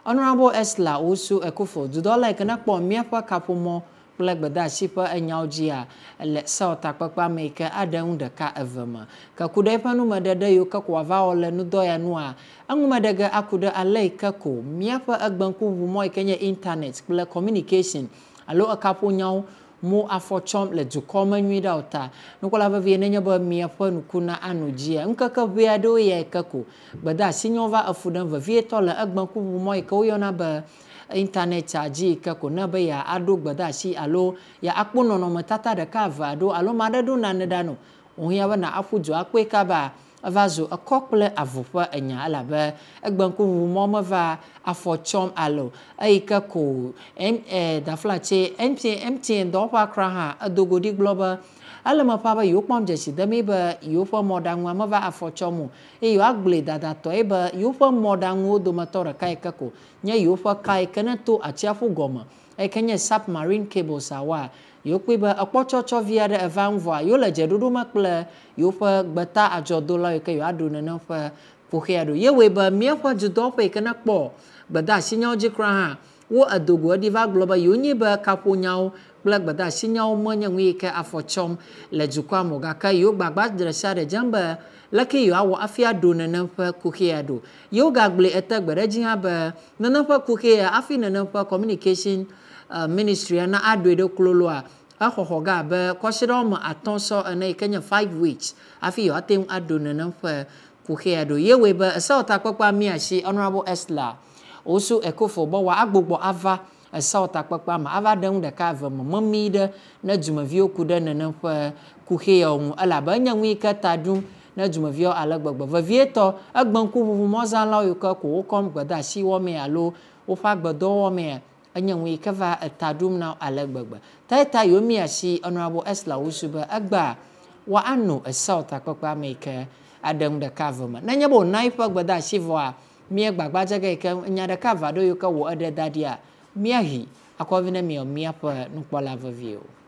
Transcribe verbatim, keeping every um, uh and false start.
Honorable Esla Osu Ekufo Dudola ikana kpo miafa kapomo Black Bada Shipa Enyaugia let South Akpakpa make Adam de ka evema. Kakudepa no madada yoka kwava ole no doya noa. Angumadaga akuda alei kako miafa agbanku wumo Kenya internet black communication. Alo akapo nyau mo afochom le jukoma nwida ota. Nukola vavie nenya ba miafa nukuna anujia. Nkaka biado ye kako. Bada sinyova afudan vavie tola agbanku wumo ikoyona ba internet charge kako na ba ya ado gbada shi alo ya akpono no matata de kava ado alo madadu na nedano ohia ba na afujo akwe kaba avazo akokple avofa enya alabe egbanku wumo mava afochom alo aika ko em eh da flache mtn mtn do pa kra ha adogodi global alama papa yo pom jeshi da meba yo for moda nwa mava afochomu e yo agble dada to eba yo for moda nwo do matora kai kako nya yo for kai kana to achiafu goma e kenya submarine cables awa yo kweba akpochocho via de evanvoa yo le jedudu makple yo for gbata ajodola yo ke yo adu na fa pokeado ye weba mia for judopo e kana kpo gbada sinyo jikra ha wo adogo diva global yo nyiba kapo nyao Black Bada sinyao manya wike afochom le jukwa mogaka yo gbagba dresa de jamba laki yo awo afia do nanampa kukiado yo gagle etagbere jiha ba nanampa kukia afi nanampa communication uh, ministry na adwedo kloloa ahohoga ba kwashiro ma atonso na Kenya five weeks afi yo atem ado nanampa kukiado ye weba South Akpakpa miashi Honorable Esla Osu Ekufo bo wa agbogbo ava South Akpakpa ma ava dan de ka va mami de na jumavio kuda na na fa kuhe on ala ba nyanwi ka tadum na jumavio ala gbagba va vieto agbanku bu mo zan la yo ka ko kom gbada si wo me alo o fa gbado wo me anyanwi ka va tadum na ala gbagba tata yo mi asi Honorable Esla Osu ba agba wa anu South Akpakpa make adam de ka va ma na nyabo naifa gbada si voa mi gbagba jaga ka nya de ka va do yo ka wo ade dadia Miahi, akwavina mi o miapa nukpola vavio.